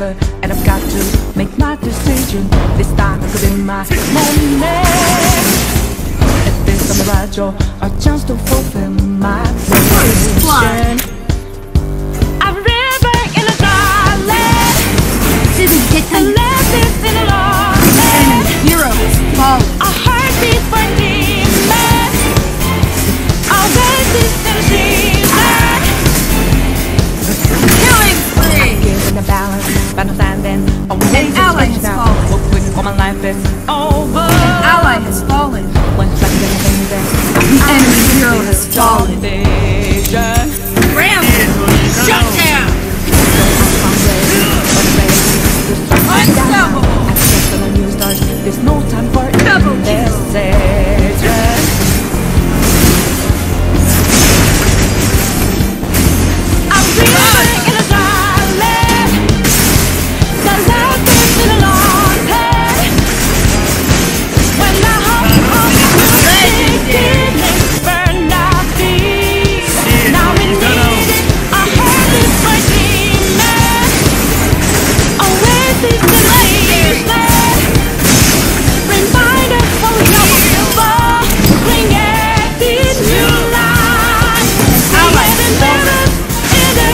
together, and I've got to make my decision. This time I could be my moment. If this on the right door, a chance to fulfill my mission. A river in a dry land, and left this in a long land. Heroes fall. A heartbeat for demons. Always this in a season. Killing spree. Giving the balance, but I'm standing. Always An ally has fallen. Look quick for my life is over. An ally has fallen. When stuck in the danger, The enemy hero has fallen. vision. Ram! Shut down! Unstoppable! There's no time for Double indecision. I'm breathing in a dry land. The life is in a long head. When my heart on the burn our feet. Now we need it. A heart is for demons. Always this delusion. Remind us what we know before. Creating new life. Creating mirrors in the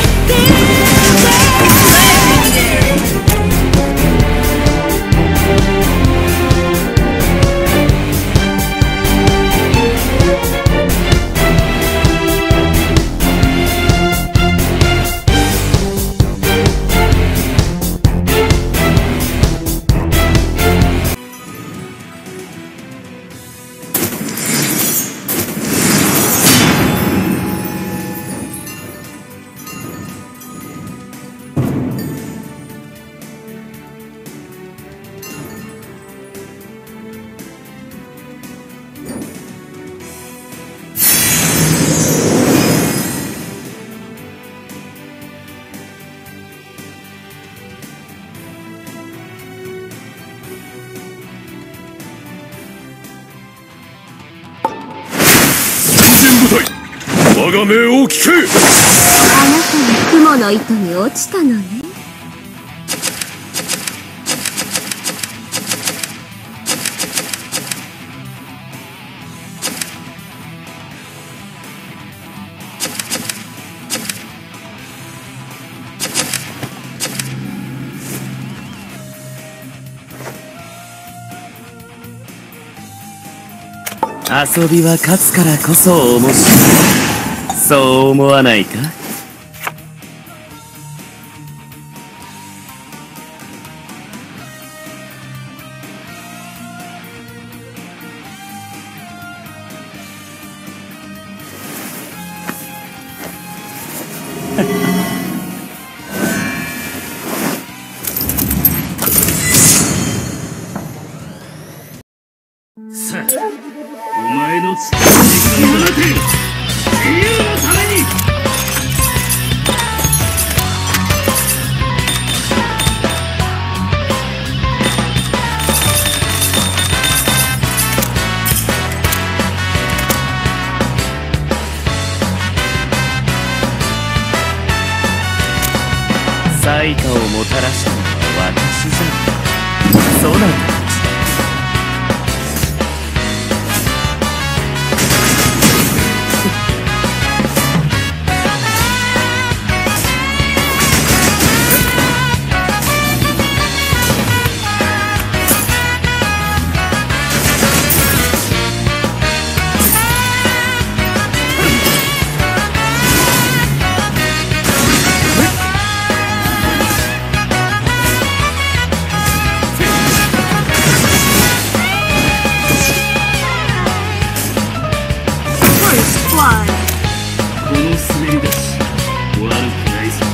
我が命を聞け。 あなたは雲の糸に落ちたのね。 遊びは勝つからこそ面白い。そう思わないか？ さあ、お前の力に頑張って自由のために。 災禍をもたらしたのは私じゃん。そうなんだ。 この滑り出し悪くないぞ。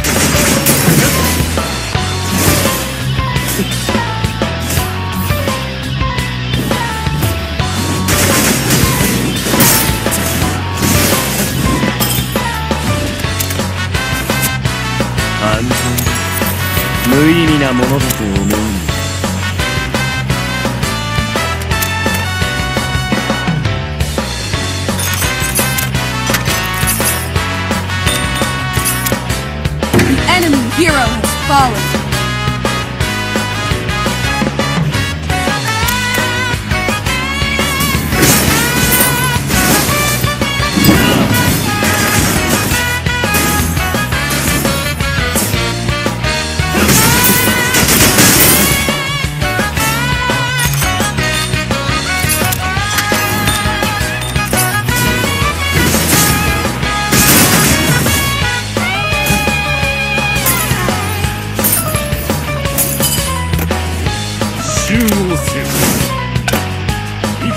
安全無意味なものだと思うのだ。 Enemy hero has fallen.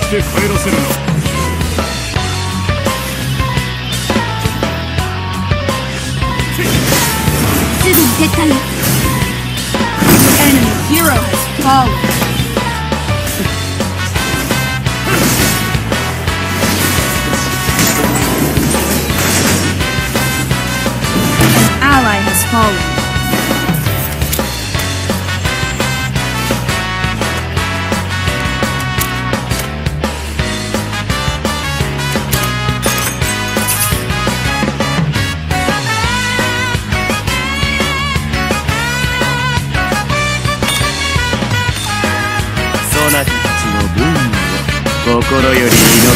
して帰らせるな。 すぐに撤退を。 Enemy hero has fallen. An ally has fallen. 「心より祈っている」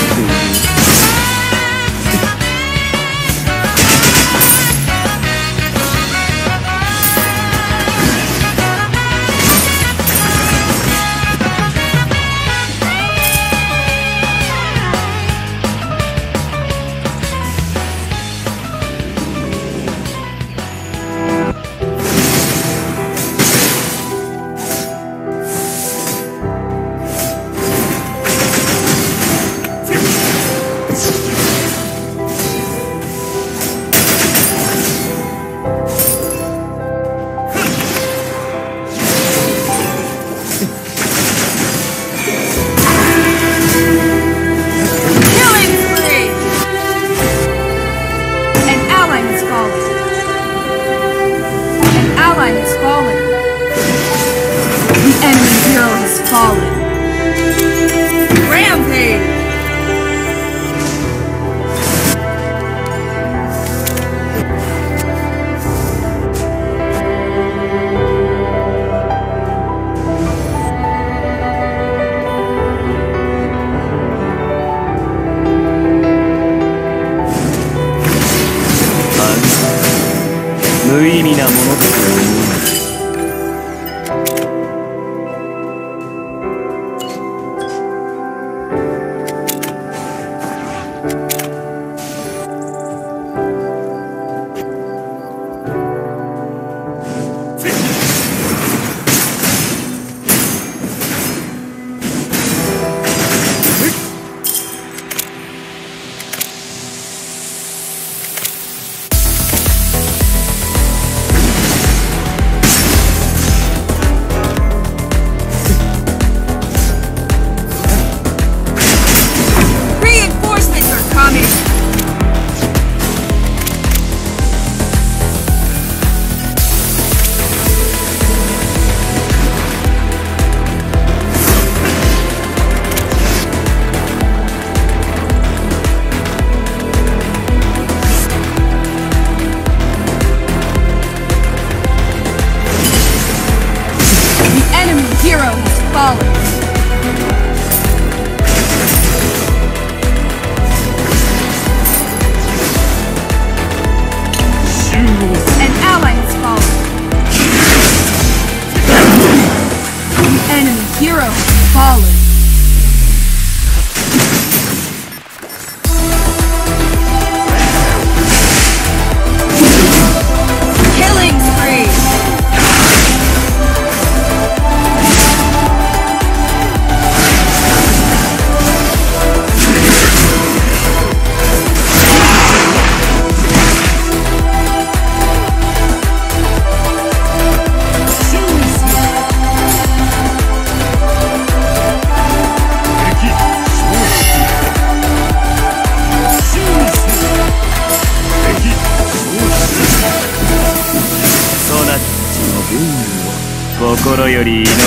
無意味なものだと思う。心より祈っている。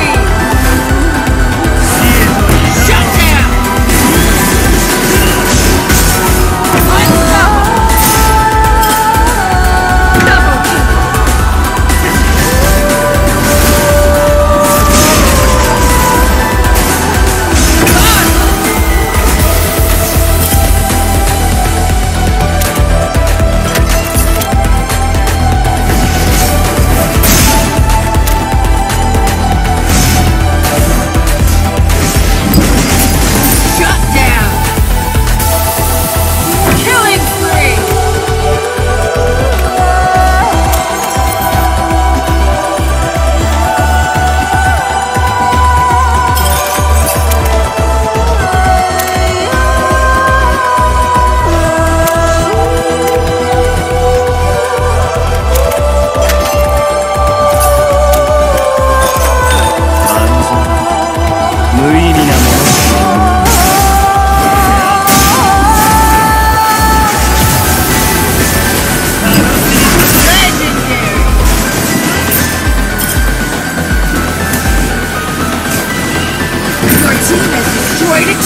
Shut down!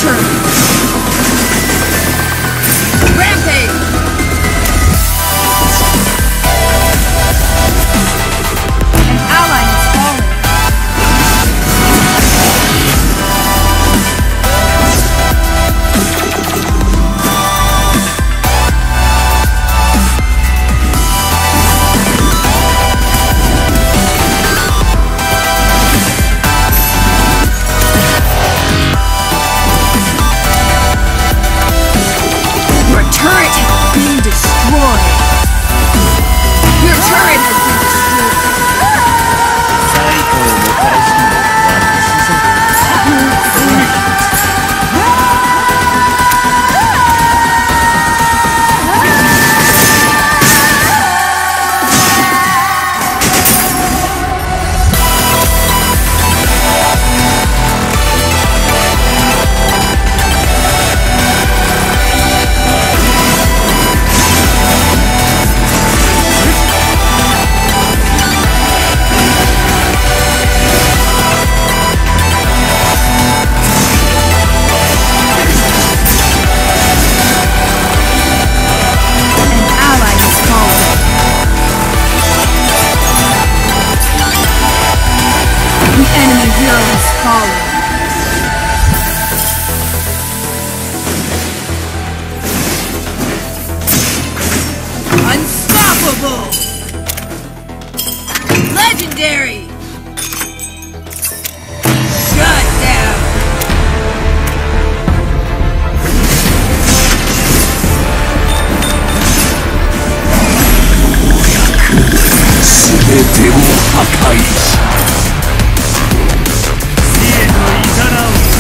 turret. Rampage! An ally has fallen. Your turret has been destroyed. Your turret has been destroyed. 最高をもたらしたのは私じゃ。 Unstoppable! Legendary! Shut down! 全てを破壊し死へといざなう。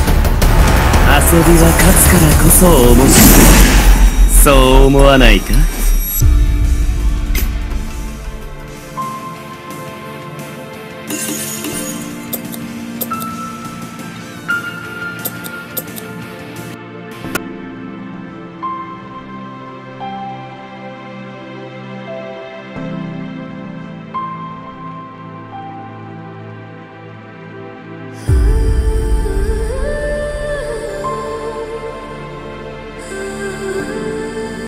遊びは勝つからこそ面白い。そう思わないか？